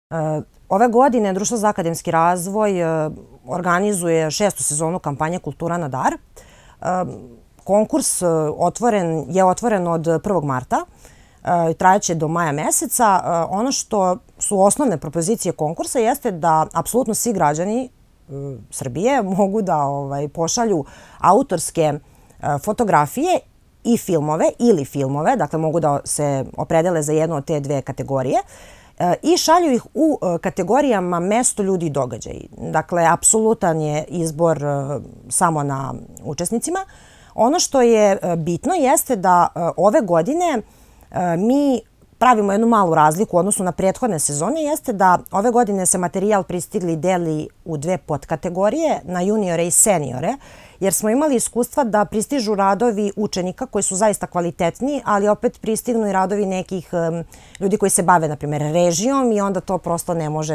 Ove godine Društvo za akademski razvoj organizuje 6. sezonu kampanje Kultura na dar. Konkurs je otvoren od 1. marta, trajaće do maja meseca. Ono što su osnovne propozicije konkursa jeste da apsolutno svi građani Srbije mogu da pošalju autorske fotografije i filmove ili filmove, dakle mogu da se opredele za jednu od te dve kategorije, i šalju ih u kategorijama mesto, ljudi i događaji. Dakle, apsolutan je izbor samo na učesnicima. Ono što je bitno jeste da ove godine mi pravimo jednu malu razliku u odnosu na prethodne sezone, jeste da ove godine se materijal pristigli deli u dve podkategorije, na juniore i seniore, jer smo imali iskustva da pristižu radovi učenika koji su zaista kvalitetni, ali opet pristignu i radovi nekih ljudi koji se bave, na primjer, režijom i onda to prosto ne može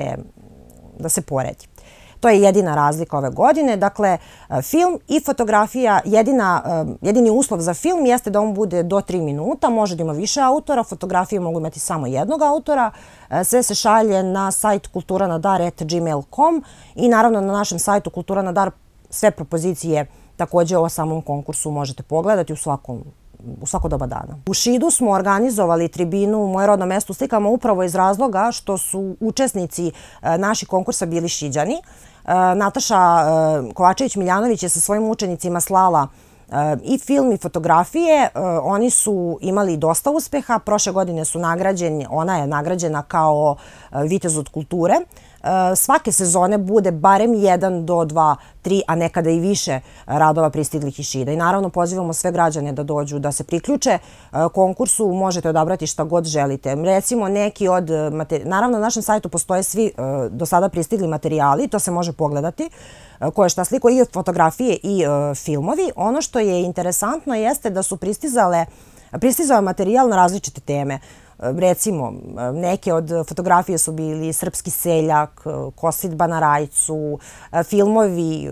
da se poredi. To je jedina razlika ove godine. Dakle, film i fotografija, jedini uslov za film jeste da on bude do 3 minuta, može da ima više autora, fotografije mogu imati samo jednog autora, sve se šalje na sajt kulturanadar@gmail.com i naravno na našem sajtu Kultura na dar sve propozicije takođe o samom konkursu možete pogledati u svako doba dana. U Šidu smo organizovali tribinu Moje rodno mesto u slikama upravo iz razloga što su učesnici naših konkursa bili Šiđani. Nataša Kovačević-Miljanović je sa svojim učenicima slala i film i fotografije. Oni su imali dosta uspeha. Prošle godine ona je nagrađena kao vitez od kulture. Svake sezone bude barem 1 do 2, 3, a nekada i više radova pristiglih iz Šida. I naravno pozivamo sve građane da dođu, da se priključe konkursu, možete odabrati šta god želite. Recimo neki od, naravno na našem sajtu postoje svi do sada pristigli materijali, to se može pogledati, ko je šta sliko, i fotografije i filmovi. Ono što je interesantno jeste da su pristizao materijal na različite teme. Recimo, neke od fotografije su bili Srpski seljak, Kosidba na rajcu, filmovi,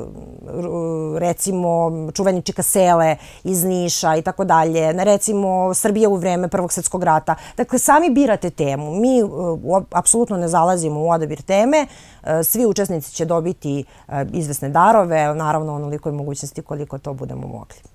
recimo Čuveni Čika Sele iz Niša i tako dalje, recimo Srbija u vreme Prvog svjetskog rata. Dakle, sami birate temu. Mi apsolutno ne zalazimo u odabir teme. Svi učesnici će dobiti izvesne darove, naravno onoliko je mogućnosti koliko to budemo mogli.